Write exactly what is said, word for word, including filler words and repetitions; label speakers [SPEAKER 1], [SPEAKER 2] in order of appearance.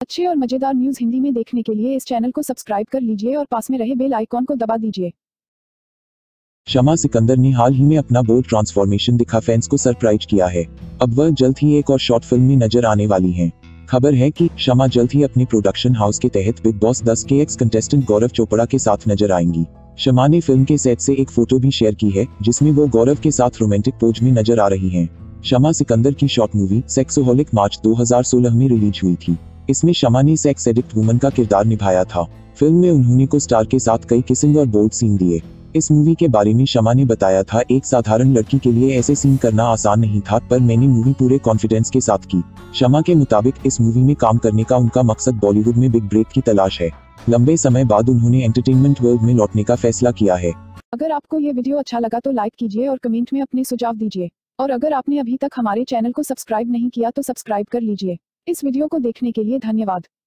[SPEAKER 1] अच्छे और मजेदार न्यूज़ हिंदी में देखने के लिए इस चैनल को सब्सक्राइब कर लीजिए और पास में रहे बेल आइकॉन को दबा दीजिए।
[SPEAKER 2] शमा सिकंदर ने हाल ही में अपना बोल्ड ट्रांसफॉर्मेशन दिखा फैंस को सरप्राइज किया है। अब वह जल्द ही एक और शॉर्ट फिल्म में नजर आने वाली हैं। खबर है कि शमा जल्द ही अपनी प्रोडक्शन हाउस के तहत बिग बॉस दस के एक्स कंटेस्टेंट गौरव चोपड़ा के साथ नजर आएंगी। शमा ने फिल्म के सेट से एक फोटो भी शेयर की है जिसमें वो गौरव के साथ रोमांटिक पोज में नजर आ रही हैं। शमा सिकंदर की शॉर्ट मूवी सेक्सोहोलिक मार्च दो हज़ार सोलह में रिलीज हुई थी। इसमें शमा ने सेक्स एडिक्ट वुमन का किरदार निभाया था। फिल्म में उन्होंने को स्टार के साथ कई किसिंग और बोल्ड सीन दिए। इस मूवी के बारे में शमा ने बताया था, एक साधारण लड़की के लिए ऐसे सीन करना आसान नहीं था, पर मैंने मूवी पूरे कॉन्फिडेंस के साथ की। शमा के मुताबिक इस मूवी में काम करने का उनका मकसद बॉलीवुड में बिग ब्रेक की तलाश है। लंबे समय बाद उन्होंने एंटरटेनमेंट वर्ल्ड में लौटने का फैसला किया है।
[SPEAKER 1] अगर आपको ये वीडियो अच्छा लगा तो लाइक कीजिए और कमेंट में अपने सुझाव दीजिए। और अगर आपने अभी तक हमारे चैनल को सब्सक्राइब नहीं किया तो सब्सक्राइब कर लीजिए। इस वीडियो को देखने के लिए धन्यवाद।